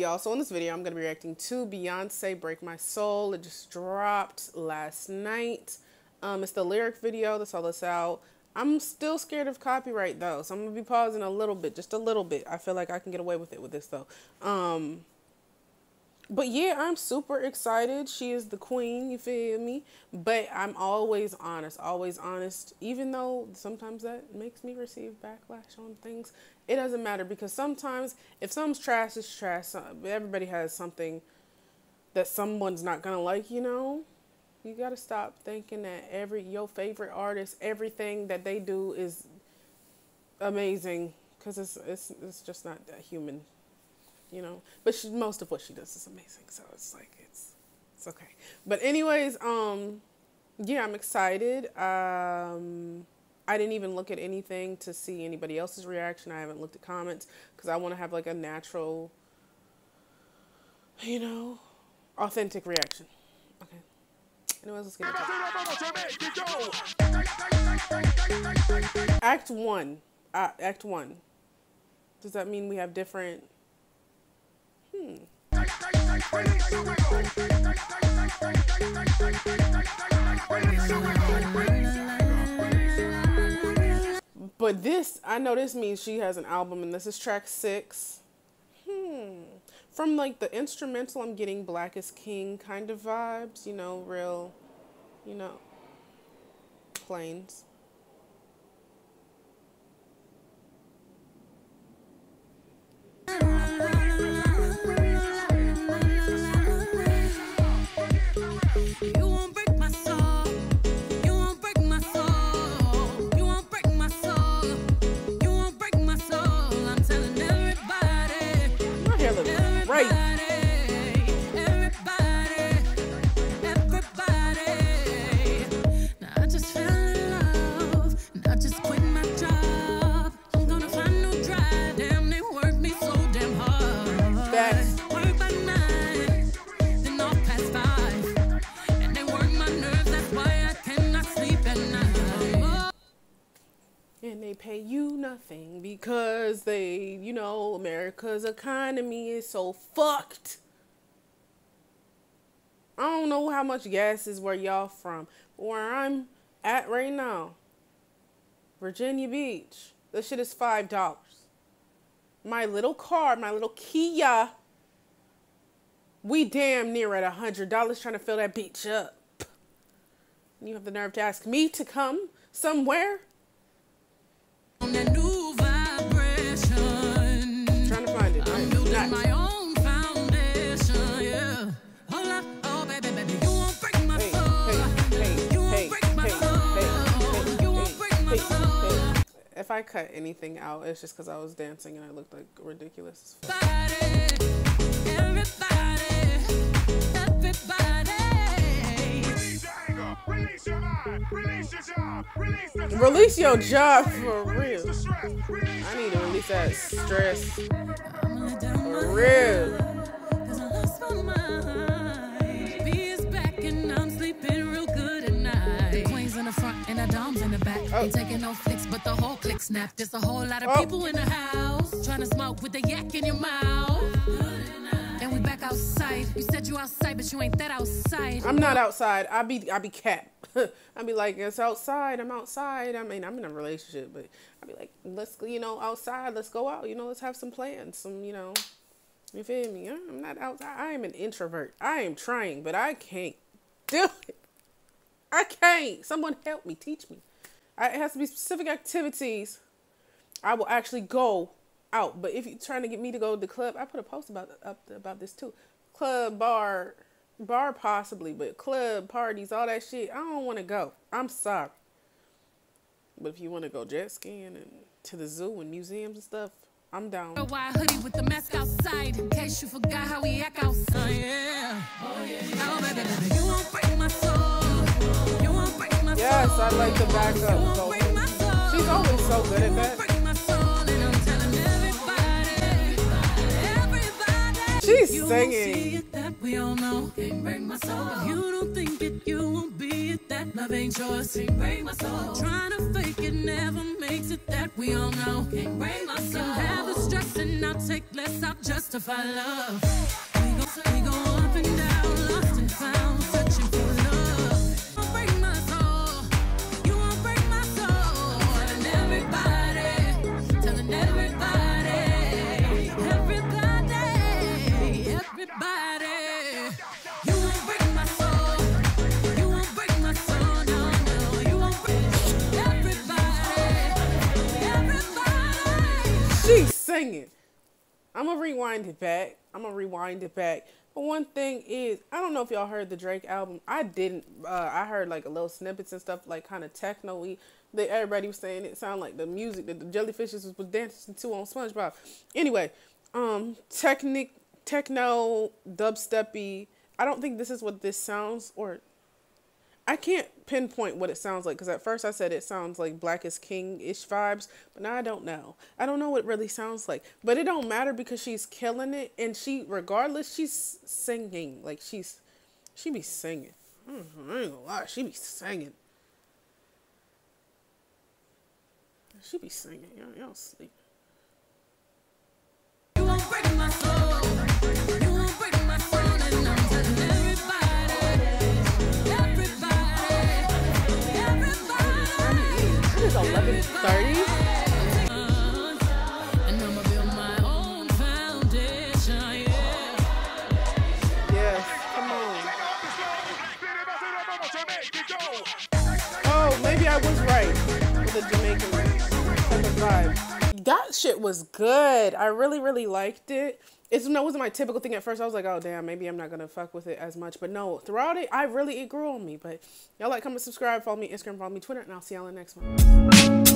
y'all. So in this video, I'm going to be reacting to Beyonce Break My Soul. It just dropped last night. It's the lyric video. That's all that's out. I'm still scared of copyright though, so I'm going to be pausing a little bit, just a little bit. I feel like I can get away with it with this though. But yeah, I'm super excited. She is the queen, you feel me? But I'm always honest, even though sometimes that makes me receive backlash on things. It doesn't matter, because sometimes if something's trash, it's trash. Everybody has something that someone's not gonna like, you know? You gotta stop thinking that your favorite artist, everything that they do is amazing, because it's just not that human. You know, but most of what she does is amazing, so it's like it's okay. But anyways, yeah, I'm excited. I didn't even look at anything to see anybody else's reaction. I haven't looked at comments because I want to have like a natural, you know, authentic reaction. Okay. Anyways, let's get into it. Act 1. Act 1. Does that mean we have different? But this, I know this means she has an album, and this is track 6. From like the instrumental, I'm getting Black is King kind of vibes, you know, real, you know, plains. And they pay you nothing because they, you know, America's economy is so fucked. I don't know how much gas is where y'all from, but where I'm at right now, Virginia Beach, this shit is $5. My little car, my little Kia, we damn near at $100 trying to fill that bitch up. And you have the nerve to ask me to come somewhere? On that new vibration, trying to find it. I'm building my own foundation. Yeah. Hold up, oh baby, baby, you won't break my soul. You won't break my soul. You won't break my soul. If I cut anything out, it's just because I was dancing and I looked like ridiculous. Release your job for real. I need to release that stress for real. Ain't taking no flicks, but the whole click snap. There's a whole lot of people in the house trying to smoke with the yak in your mouth. And we back outside. You said you outside, but you ain't that outside. I'm not outside. I be cat. I be like, it's outside. I'm outside. I mean, I'm in a relationship, but I be like, let's, you know, outside. Let's go out. You know, let's have some plans. Some, you know, you feel me? I'm not outside. I am an introvert. I am trying, but I can't do it. I can't. Someone help me. Teach me. It has to be specific activities. I will actually go out. But if you're trying to get me to go to the club, I put a post about this too. Club, bar possibly, but club, parties, all that shit, I don't want to go. I'm sorry. But if you want to go jet skiing and to the zoo and museums and stuff, I'm down. A white hoodie with the mask outside, in case you forgot how we act outside. Yeah. Oh, yeah. Oh, baby, baby, you won't break my soul. You won't break my soul. Yes, I like the backup. So she's always so good at that. She's singing. We all know, can't break my soul. If you don't think it, you won't be see it that love ain't yours. Can't break my soul. Trying to fake it never makes it, that we all know. Can't break my soul. Can have the stress and I'll take less, I'll justify love. We go up and down, lost and found, searching for love. You won't break my soul. You won't break my soul. Telling everybody, telling everybody, everybody, everybody. You won't break my soul. You won't break my soul. No, no, you won't break everybody. She's singing. I'm gonna rewind it back. But one thing is, I don't know if y'all heard the Drake album. I didn't. I heard like a little snippets and stuff, like kind of techno-y. That everybody was saying it sounded like the music that the jellyfishes was dancing to on SpongeBob. Anyway, techno, dubstepy. I don't think this is what this sounds, or I can't pinpoint what it sounds like, because at first I said it sounds like Black is King-ish vibes, but now I don't know. I don't know what it really sounds like. But it don't matter because she's killing it, and regardless, she's singing. Like, she be singing. I ain't gonna lie, she be singing. She be singing. Y'all sleep. You won't break my soul. You won't break my soul. And I'm telling everybody, It is 11:30. and I'ma build my own foundation, yeah. Yes, come on. Oh, maybe I was right with the Jamaican type of vibe. That shit was good. I really, really liked it. It wasn't my typical thing at first. I was like, oh, damn, maybe I'm not going to fuck with it as much. But no, throughout it, it grew on me. But y'all like, comment, subscribe, follow me, Instagram, follow me, Twitter, and I'll see y'all in the next one.